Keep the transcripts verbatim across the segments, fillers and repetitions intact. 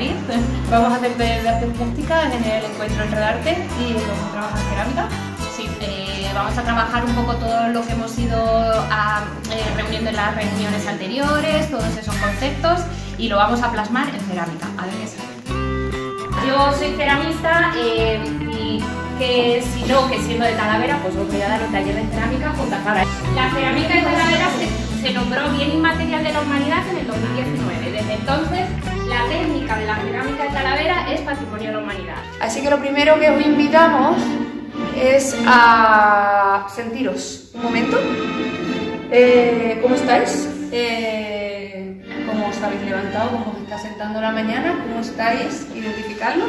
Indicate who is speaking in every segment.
Speaker 1: Beatriz. Vamos a hacer de artes plásticas en el encuentro Enredarte y vamos a trabajar cerámica. Sí, eh, vamos a trabajar un poco todo lo que hemos ido a, eh, reuniendo en las reuniones anteriores, todos esos conceptos, y lo vamos a plasmar en cerámica. A ver qué sale. Yo soy ceramista eh, y que si no, que siendo de Talavera, pues os voy a dar un taller de cerámica junto a Zara. La cerámica de Talavera se, se nombró Bien Inmaterial de la Humanidad en el dos mil diecinueve. Desde entonces, la técnica de la cerámica de Talavera es Patrimonio de la Humanidad.
Speaker 2: Así que lo primero que os invitamos es a sentiros un momento. Eh, ¿Cómo estáis? Eh, ¿Cómo os habéis levantado? ¿Cómo os está sentando la mañana? ¿Cómo estáis? Identificarlo.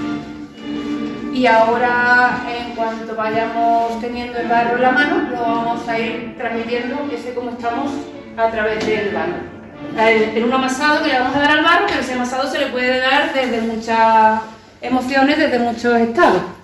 Speaker 2: Y ahora, en cuanto vayamos teniendo el barro en la mano, lo vamos a ir transmitiendo ese cómo estamos a través del barro. En un amasado que le vamos a dar al barro, pero ese amasado se le puede dar desde muchas emociones, desde muchos estados.